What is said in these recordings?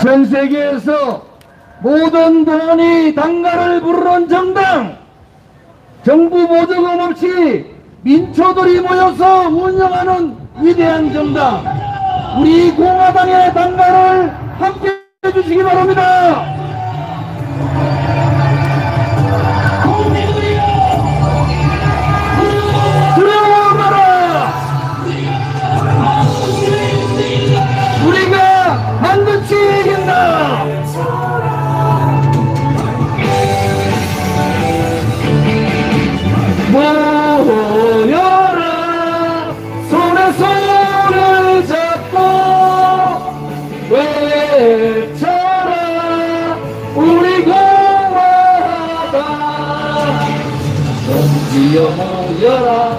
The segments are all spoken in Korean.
전 세계에서 모든 돈이 당가를 부르는 정당, 정부 보조금 없이 민초들이 모여서 운영하는 위대한 정당, 우리 공화당의 당가를 함께 해주시기 바랍니다. 두려워하라! 우리가 반드시 이긴다! 모여라! 손에 손을 잡고 외쳐라! 우리 공화당 던지어 모여라!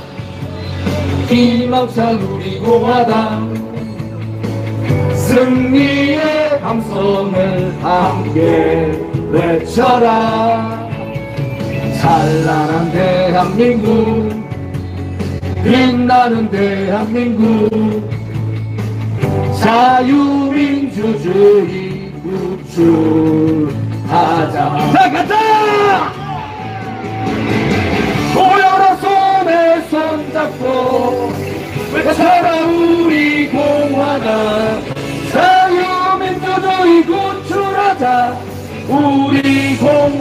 희망찬 우리 공화당 승리의 감성을 함께 외쳐라! 찬란한 대한민국, 빛나는 대한민국, 자유민주주의 구축하자. 자, 가자! 모여라 손에 손잡고 외쳐라 우리 공화당, 자유민주주의 구축하자. 우리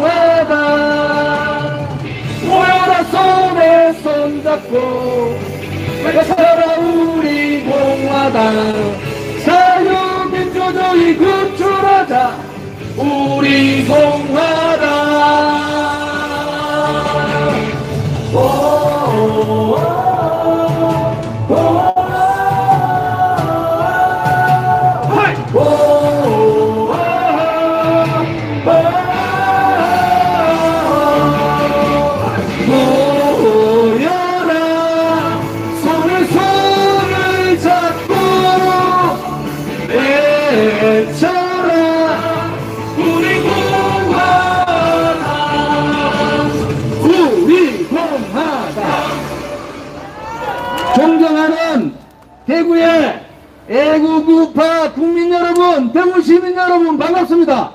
공화당 모여라 손에 손잡고 외쳐라 우리 공화당, 자유민주주의 구축하자. 우리 공화당 존경하는 대구의 애국우파 국민 여러분, 대구 시민 여러분 반갑습니다.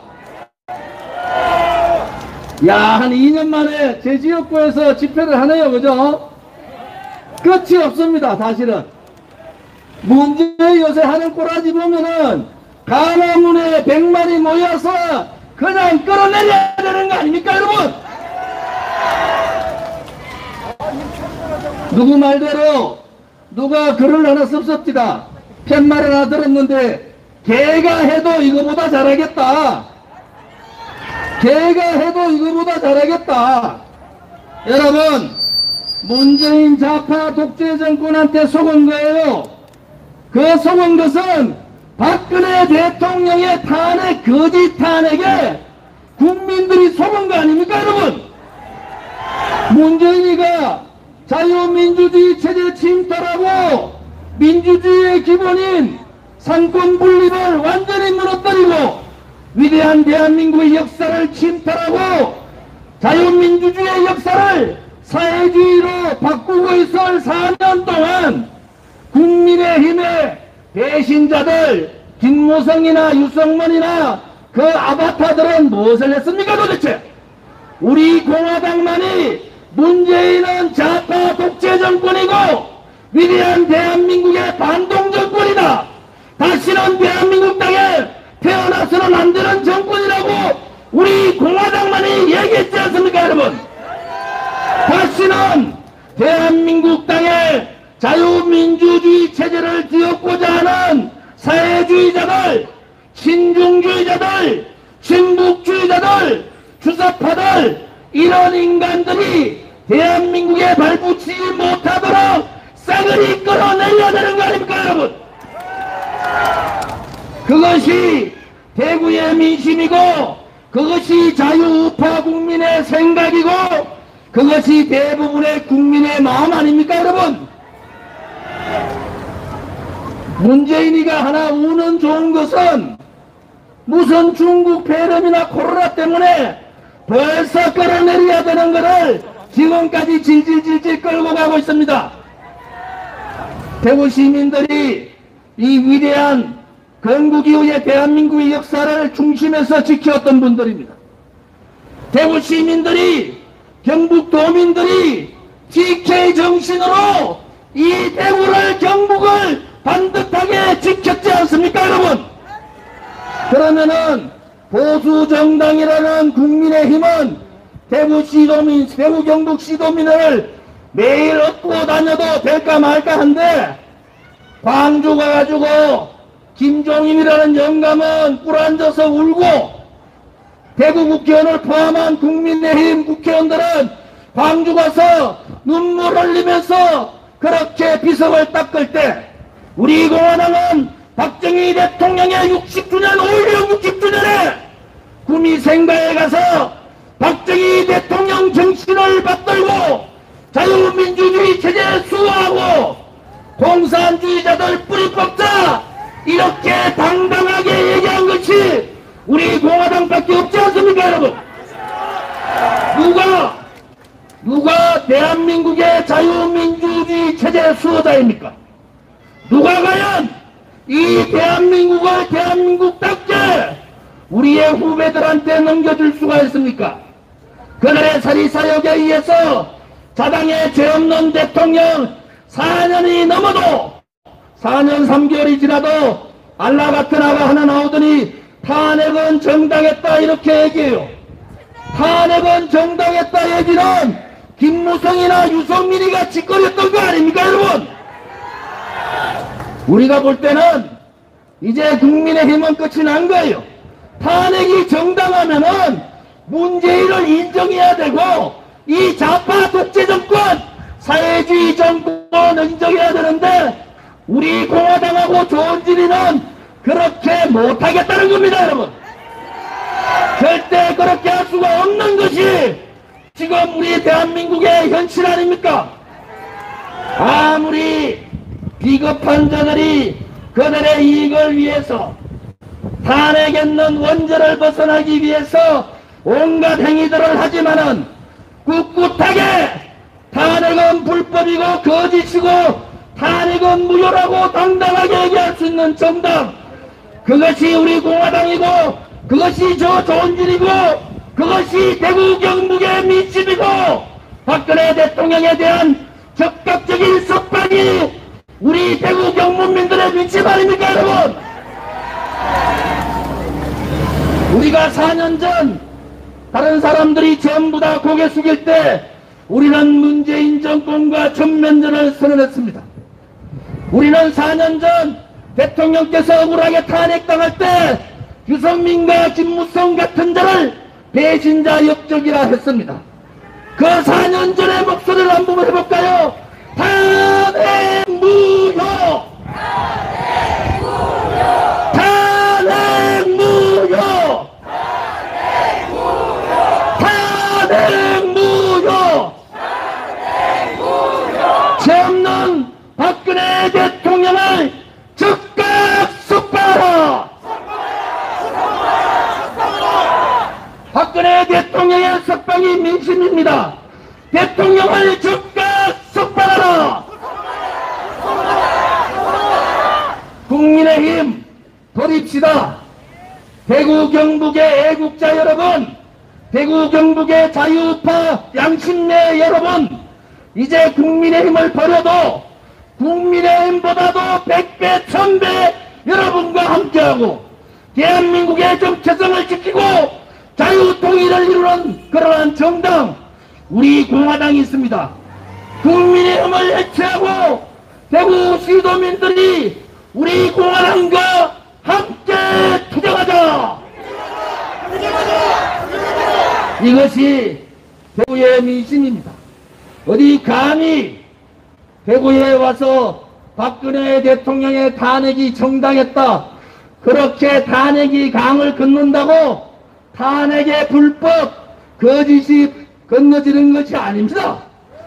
야, 한 2년 만에 제 지역구에서 집회를 하네요, 그죠? 끝이 없습니다, 사실은. 문제 요새 하는 꼬라지 보면은 가나문에 100마리 모여서 그냥 끌어내려야 되는 거 아닙니까, 여러분? 누구 말대로 누가 글을 하나 섭섭지다, 팻말 하나 들었는데 개가 해도 이거보다 잘하겠다, 개가 해도 이거보다 잘하겠다. 여러분, 문재인 좌파 독재 정권한테 속은 거예요. 그 속은 것은 박근혜 대통령의 탄핵, 거짓 탄핵에 국민들이 속은 거 아닙니까, 여러분? 문재인이가 자유민주주의 체제 침탈하고 민주주의의 기본인 상권 분립을 완전히 무너뜨리고 위대한 대한민국의 역사를 침탈하고 자유민주주의의 역사를 사회주의로 바꾸고 있을 4년 동안 국민의힘의 배신자들, 김무성이나 유성문이나 그 아바타들은 무엇을 했습니까, 도대체? 우리 공화당만이 문재인은 좌파 독재 정권이고 위대한 대한민국의 반동 정권이다, 다시는 대한민국 땅에 태어나서는 안 되는 정권이라고 우리 공화당만이 얘기했지 않습니까, 여러분? 다시는 대한민국 땅에 자유민주주의 체제를 띄우고자 하는 사회주의자들, 신중주의자들, 친북주의자들, 주사파들, 이런 인간들이 대한민국에 발붙이지 못하도록 싸그리 끌어내려야 되는 거 아닙니까, 여러분? 그것이 대구의 민심이고, 그것이 자유우파 국민의 생각이고, 그것이 대부분의 국민의 마음 아닙니까, 여러분? 문재인이가 하나 우는 좋은 것은 무슨 중국 폐렴이나 코로나 때문에 벌써 끌어내려야 되는 것을 지금까지 질질질질 끌고 가고 있습니다. 대구 시민들이 이 위대한 건국 이후에 대한민국의 역사를 중심에서 지켰던 분들입니다. 대구 시민들이, 경북 도민들이 TK 정신으로 이 대구를, 경북을 반듯하게 지켰지 않습니까, 여러분? 그러면은 보수 정당이라는 국민의힘은 대구 시도민, 대구 경북 시도민을 매일 얻고 다녀도 될까 말까 한데, 광주 가가지고 김종인이라는 영감은 꿇어앉아서 울고, 대구 국회의원을 포함한 국민의힘 국회의원들은 광주 가서 눈물 흘리면서 그렇게 비석을 닦을 때, 우리 공화당은 박정희 대통령의 60주년, 5.16 60주년에 구미생가에 가서 박정희 대통령 정신을 받들고 자유민주주의 체제 수호하고 공산주의자들 뿌리 뽑자, 이렇게 당당하게 얘기한 것이 우리 공화당밖에 없지 않습니까, 여러분? 누가 대한민국의 자유민주주의 체제 수호자입니까? 누가 과연 이 대한민국을 대한민국답게 우리의 후배들한테 넘겨줄 수가 있습니까? 그날의 사리사욕에 의해서 자당의 죄 없는 대통령 4년이 넘어도, 4년 3개월이 지나도 알라 같은 아가 하나 나오더니 탄핵은 정당했다 이렇게 얘기해요. 탄핵은 정당했다 얘기는 김무성이나 유성민이가 짓거렸던 거 아닙니까, 여러분? 우리가 볼 때는 이제 국민의힘은 끝이 난 거예요. 탄핵이 정당하면은 문재인을 인정해야 되고, 이 좌파 독재 정권, 사회주의 정권을 인정해야 되는데, 우리 공화당하고 조원진이는 그렇게 못하겠다는 겁니다, 여러분. 절대 그렇게 할 수가 없는 것이 지금 우리 대한민국의 현실 아닙니까? 아무리 비겁한 자들이 그들의 이익을 위해서, 탄핵했는 원죄를 벗어나기 위해서 온갖 행위들을 하지만은 꿋꿋하게 탄핵은 불법이고 거짓이고 탄핵은 무효라고 당당하게 얘기할 수 있는 정당, 그것이 우리 공화당이고, 그것이 저 조원진이고, 그것이 대구 경북의 민심이고, 박근혜 대통령에 대한 적극적인 석방이 우리 대구 경북민들의 민심 아닙니까, 여러분? 우리가 4년 전 다른 사람들이 전부 다 고개 숙일 때 우리는 문재인 정권과 전면전을 선언했습니다. 우리는 4년 전 대통령께서 억울하게 탄핵당할 때 유성민과 김무성 같은 자를 배신자 역적이라 했습니다. 그 4년 전의 목소리를 한번 해볼까요? 탄핵 무효! 탄핵 무효! 탄핵 무효! 죄 없는 박근혜 대통령을 즉각 석방하라! 박근혜 대통령의 석방이 민심입니다. 대통령을 즉각 석방하라! 국민의힘 돌입시다. 대구 경북의 애국자 여러분, 대구 경북의 자유파 양심내 여러분, 이제 국민의힘을 버려도 국민의힘보다도 100배 1000배 여러분과 함께하고 대한민국의 정체성을 지키고 자유통일을 이루는 그러한 정당, 우리 공화당이 있습니다. 국민의힘을 해체하고 대구 시도민들이 우리 공화당과 함께 투쟁하자! 이것이 대구의 민심입니다. 어디 감히 대구에 와서 박근혜 대통령의 탄핵이 정당했다, 그렇게 탄핵이 강을 긋는다고 탄핵의 불법, 거짓이 건너지는 것이 아닙니다.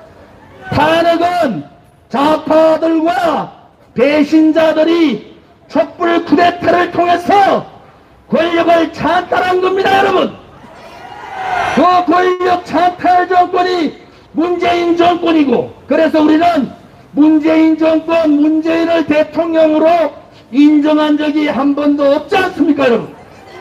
탄핵은 좌파들과 배신자들이 촛불 쿠데타를 통해서 권력을 찬탈한 겁니다, 여러분. 그 권력 찬탈 정권이 문재인 정권이고, 그래서 우리는 문재인 정권, 문재인을 대통령으로 인정한 적이 한 번도 없지 않습니까, 여러분?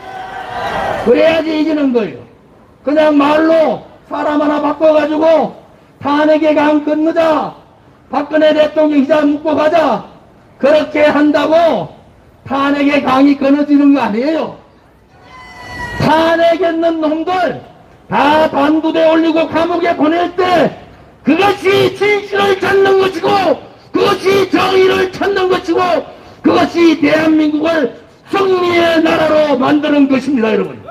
그래야지 이기는 거예요. 그냥 말로 사람 하나 바꿔가지고 탄핵의 강 건너자, 박근혜 대통령 희자 묶고 가자, 그렇게 한다고 탄핵의 강이 끊어지는 거 아니에요. 탄핵했는 놈들 다 반부대 올리고 감옥에 보낼 때 그것이 진실을 찾는 것이고, 그것이 정의를 찾는 것이고, 그것이 대한민국을 승리의 나라로 만드는 것입니다, 여러분.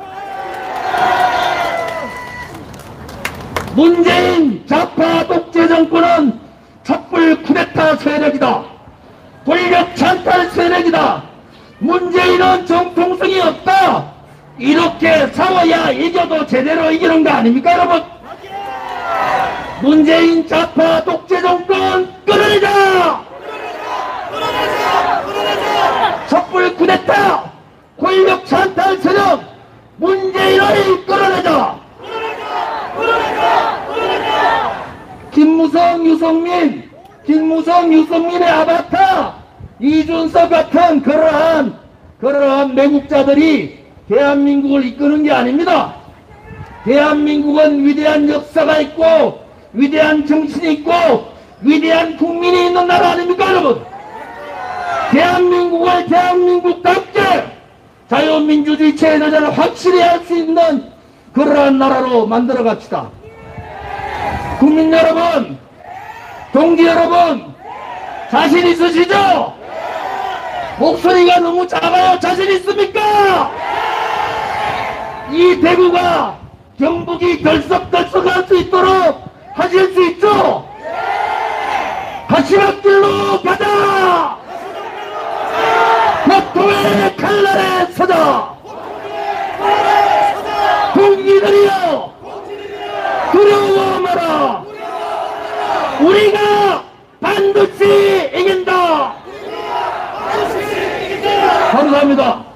문재인 좌파 독재 정권은 촛불 쿠데타 세력이다. 권력 찬탈 세력이다. 문재인은 정통성이 없다. 이렇게 싸워야 이겨도 제대로 이기는 거 아닙니까, 여러분? 문재인 좌파 독재 정권 끌어내자! 촛불 쿠데타, 권력 찬탈 세력, 문재인을 끌어내자! 김무성, 유성민의 아바타, 이준석 같은 그러한 매국자들이 대한민국을 이끄는 게 아닙니다. 대한민국은 위대한 역사가 있고, 위대한 정신이 있고, 위대한 국민이 있는 나라 아닙니까, 여러분? 대한민국을 대한민국답게 자유민주주의 체제를 확실히 할 수 있는 그러한 나라로 만들어 갑시다. 국민 여러분, 동지 여러분, 자신 있으시죠? 목소리가 너무 작아요. 자신 있습니까? 이 대구가 경북이 덜썩덜썩할 수 있도록 하실 수 있죠? 마지막 길로 가자! 고통의 칼날에 서자! 동지들이여! 두려워 마라! 우리가 반드시 이긴다! 감사합니다.